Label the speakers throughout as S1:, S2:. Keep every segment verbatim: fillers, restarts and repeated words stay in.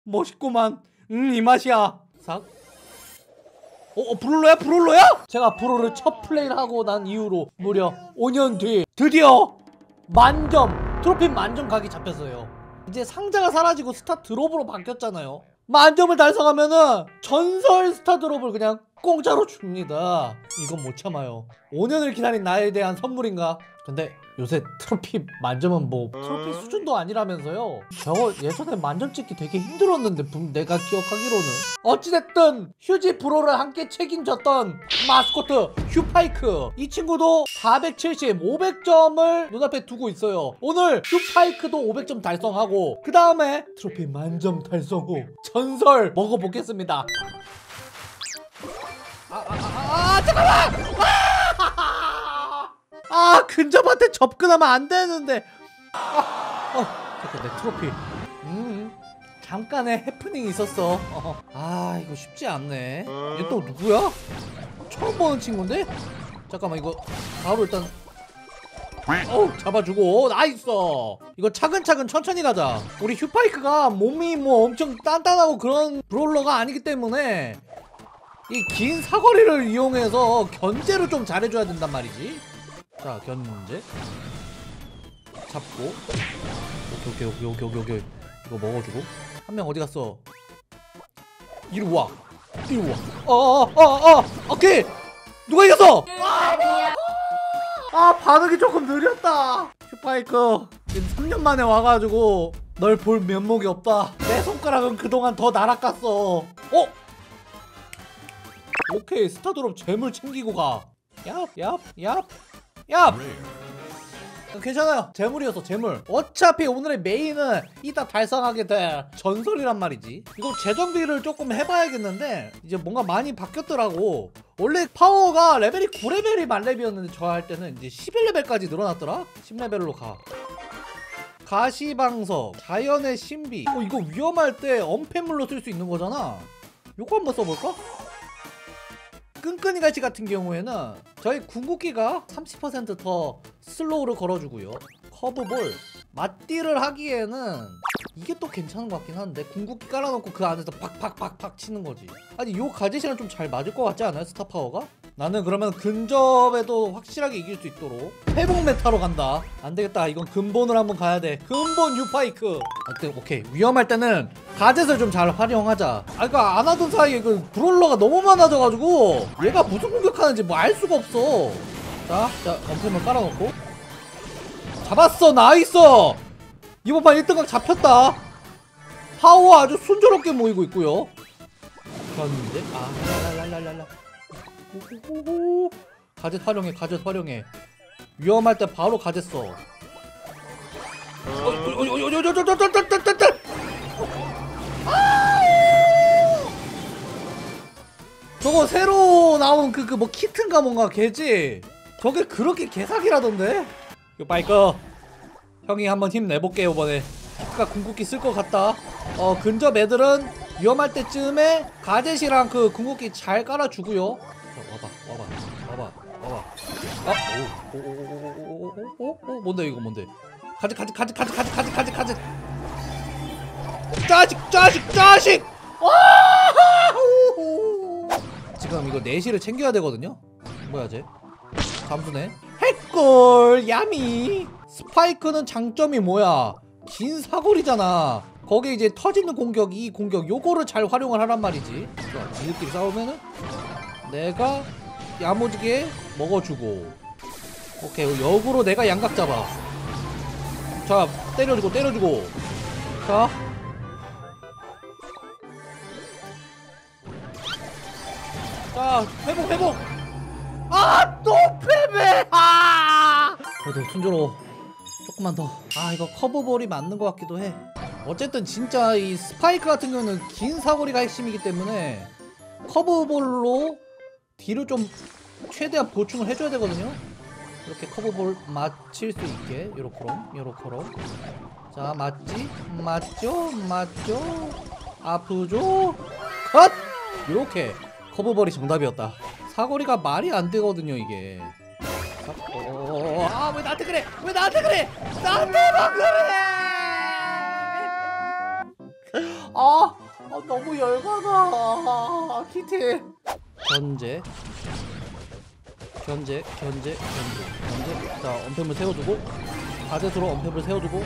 S1: 멋있구만. 음, 이 맛이야. 삭. 어, 어 브롤로야? 브롤로야? 제가 브롤을 첫 플레이를 하고 난 이후로 무려 오 년 뒤 드디어 만점, 트로피 만점 각이 잡혔어요. 이제 상자가 사라지고 스타 드롭으로 바뀌었잖아요. 만점을 달성하면은 전설 스타 드롭을 그냥 공짜로 줍니다. 이건 못 참아요. 오 년을 기다린 나에 대한 선물인가? 근데 요새 트로피 만점은 뭐 트로피 수준도 아니라면서요. 저거 예전에 만점 찍기 되게 힘들었는데 내가 기억하기로는. 어찌됐든 휴지 브로를 함께 책임졌던 마스코트 휴파이크, 이 친구도 사백칠십, 오백 점을 눈앞에 두고 있어요. 오늘 휴파이크도 오백 점 달성하고 그 다음에 트로피 만점 달성 후 전설 먹어보겠습니다. 아, 아, 아, 아, 아 잠깐만! 아! 아, 근접한테 접근하면 안 되는데. 아, 어, 잠깐 내 트로피. 음, 잠깐의 해프닝이 있었어. 어. 아, 이거 쉽지 않네. 얘 또 누구야? 처음 보는 친구인데? 잠깐만, 이거 바로 일단 어 잡아주고. 나이스. 이거 차근차근 천천히 가자. 우리 휴파이크가 몸이 뭐 엄청 단단하고 그런 브롤러가 아니기 때문에 이 긴 사거리를 이용해서 견제를 좀 잘해줘야 된단 말이지. 자, 견제 잡고. 오케이 오케이 오케이 오케이 오케이. 이거 먹어주고. 한 명 어디 갔어? 이리 와. 이리 와. 어어어어 어, 어, 오케이. 누가 이겼어? 아, 반응이 조금 느렸다. 휴파이크 삼 년 만에 와가지고 널 볼 면목이 없다. 내 손가락은 그동안 더 날아갔어. 어? 오케이, 스타드롭 재물 챙기고 가. 얍, 얍, 얍, 얍. 괜찮아요. 재물이었어, 재물. 어차피 오늘의 메인은 이따 달성하게 될 전설이란 말이지. 이거 재정비를 조금 해봐야겠는데 이제 뭔가 많이 바뀌었더라고. 원래 파워가 레벨이 구 레벨이 만렙이었는데 저 할 때는 이제 십일 레벨까지 늘어났더라. 십 레벨로 가. 가시방석, 자연의 신비. 어, 이거 위험할 때 엄폐물로 쓸 수 있는 거잖아. 요거 한번 써볼까? 끈끈이 갈치 같은 경우에는 저희 궁극기가 삼십 퍼센트 더 슬로우를 걸어주고요. 커브볼, 맞디를 하기에는 이게 또 괜찮은 것 같긴 한데, 궁극기 깔아놓고 그 안에서 팍팍팍팍 치는 거지. 아니, 요 가젯이랑 좀 잘 맞을 것 같지 않아요? 스타 파워가? 나는 그러면 근접에도 확실하게 이길 수 있도록 회복 메타로 간다. 안 되겠다. 이건 근본을 한번 가야 돼. 근본 유파이크. 하여튼 오케이. 위험할 때는 가젯을 좀 잘 활용하자. 아, 그니까 안 하던 사이에 그 브롤러가 너무 많아져가지고 얘가 무슨 공격하는지 뭐 알 수가 없어. 자, 자, 엄폐물 깔아놓고 잡았어. 나이스. 이번 판 일 등각 잡혔다. 파워 아주 순조롭게 모이고 있고요. 그런데 아, 랄랄랄랄랄라. 오호호호. 가젯 활용해, 가젯 활용해. 위험할 때 바로 가젯 써. 저거 새로 나온 그 그 뭐 키트인가 뭔가 걔지? 저게 그렇게 개사기라던데? 이거 바이커 형이 한번 힘내볼게요. 이번에 아까 궁극기 쓸 것 같다. 어, 근접 애들은 위험할 때쯤에 가젯이랑 그 궁극기 잘 깔아주고요. 자, 와봐 와봐 와봐 와봐. 아, 오오오오오오오오 뭔데 이거 뭔데? 가젯 가젯 가젯 가젯 가젯 가젯 가젯 가젯. 짜식 짜식 짜식. 지금 이거 내시를 챙겨야 되거든요. 뭐야 쟤? 잠수네. 핵골 야미. 스파이크는 장점이 뭐야? 긴 사거리잖아. 거기에 이제 터지는 공격, 이 공격 요거를 잘 활용을 하란 말이지. 자, 지들끼리 싸우면은 내가 야무지게 먹어주고. 오케이, 역으로 내가 양각 잡아. 자, 때려주고 때려주고. 자, 자, 회복 회복. 아, 또 패배. 아, 그래도 순조로워. 조금만 더. 아, 이거 커브볼이 맞는 것 같기도 해. 어쨌든 진짜 이 스파이크 같은 경우는 긴 사거리가 핵심이기 때문에 커브볼로 딜을 좀 최대한 보충을 해줘야 되거든요. 이렇게 커브볼 맞힐 수 있게 요렇게롬 요렇게롬. 자, 맞지? 맞죠? 맞죠? 아프죠? 컷! 이렇게 커브볼이 정답이었다. 사거리가 말이 안 되거든요 이게. 어... 아, 왜 나한테 그래? 왜 나한테 그래? 나한테만 그래? 아, 아 너무 열받아. 아, 키티. 견제. 견제, 견제, 견제, 견제. 자, 언팸을 세워두고 가젯으로 언팸을 세워두고.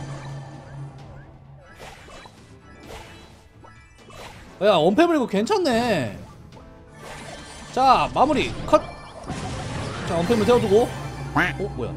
S1: 야, 언팸을 이거 괜찮네. 자, 마무리 컷. 자, 언팸을 세워두고. 어, 뭐야?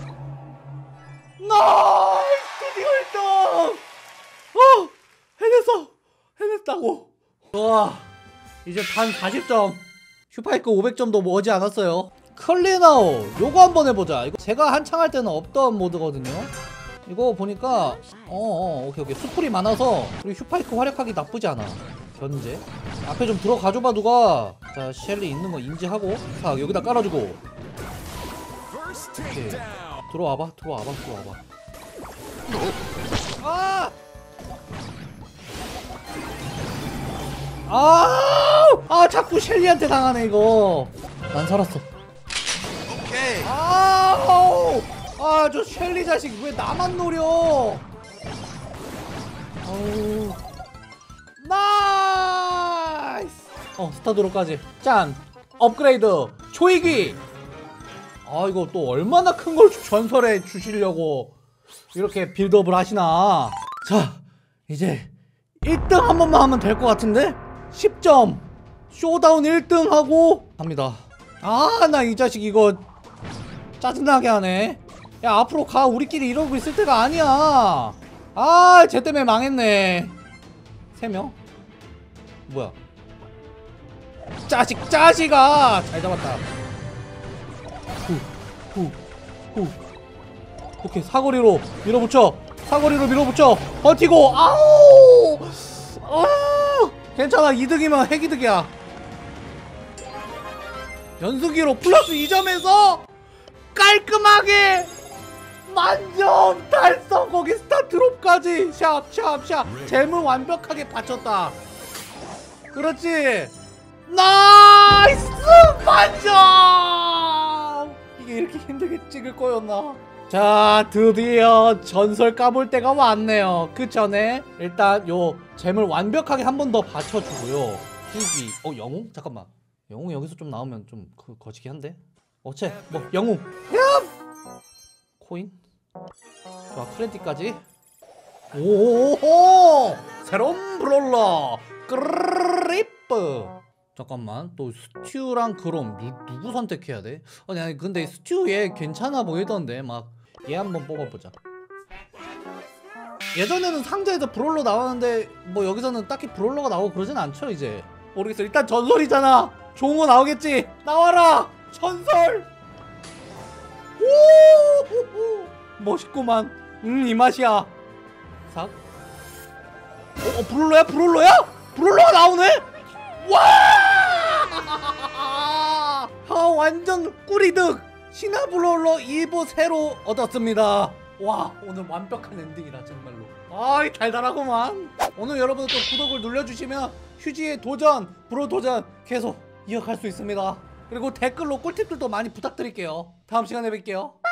S1: 나이스! 드디어 일 등! 어! 해냈어! 해냈다고. 와, 이제 단 사십 점. 슈파이크 오백 점도 머지 않았어요. 클린아웃 요거 한번 해보자. 이거 제가 한창 할 때는 없던 모드거든요. 이거 보니까 어어 오케이 오케이 수풀이 많아서 우리 슈파이크 활약하기 나쁘지 않아. 견제 앞에 좀 들어가줘봐 누가. 자, 셸리 있는 거 인지하고 자, 여기다 깔아주고. 오케이. 들어와봐 들어와봐 들어와봐. 아! 아! 아, 자꾸 셸리한테 당하네 이거. 난 살았어. 오케이. 아우! 아, 저 셸리 자식 왜 나만 노려? 아우. 나이스! 어, 스타드로까지. 짠! 업그레이드! 초이기! 아, 이거 또 얼마나 큰 걸 전설에 주시려고 이렇게 빌드업을 하시나. 자, 이제 일 등 한 번만 하면 될 것 같은데? 십 점! 쇼다운 일 등 하고 갑니다. 아, 나 이 자식 이거 짜증나게 하네. 야, 앞으로 가. 우리끼리 이러고 있을 때가 아니야. 아, 쟤 때문에 망했네. 세 명? 뭐야? 짜식, 짜식아! 잘 잡았다. 후, 후, 후. 오케이, 사거리로 밀어붙여. 사거리로 밀어붙여. 버티고. 아우! 아우! 괜찮아. 이 등이면 핵이득이야. 연수기로 플러스 이 점에서 깔끔하게 만점 달성. 거기 스타 드롭까지 샵 샵 샵. 잼을 완벽하게 받쳤다. 그렇지. 나이스 만점. 이게 이렇게 힘들게 찍을 거였나. 자, 드디어 전설 까볼 때가 왔네요. 그 전에 일단 요 잼을 완벽하게 한 번 더 받쳐주고요. 후기. 어, 영웅? 잠깐만. 영웅 여기서 좀 나오면 좀 그 거시기 한데. 어째 뭐 영웅. 야! 코인. 자, 크레딧까지. 오호호! 새로운 브롤러 크리프. 잠깐만, 또 스튜랑 그럼 누, 누구 선택해야 돼? 아니 아니 근데 스튜 얘 괜찮아 보이던데. 막 얘 한번 뽑아보자. 예전에는 상자에서 브롤러 나왔는데 뭐 여기서는 딱히 브롤러가 나오고 그러진 않죠. 이제 모르겠어. 일단 전설이잖아. 좋은 거 나오겠지. 나와라 전설. 오, 멋있구만. 음, 이 맛이야. 삭. 어, 어, 브롤러야? 브롤러야? 브롤러가 나오네? 와! 아, 완전 꿀이득. 신화 브롤러 이 부 새로 얻었습니다. 와, 오늘 완벽한 엔딩이다 정말로. 아이, 달달하구만. 오늘 여러분 또 구독을 눌러주시면 휴지의 도전, 브롤 도전 계속 이어갈 수 있습니다. 그리고 댓글로 꿀팁들도 많이 부탁드릴게요. 다음 시간에 뵐게요.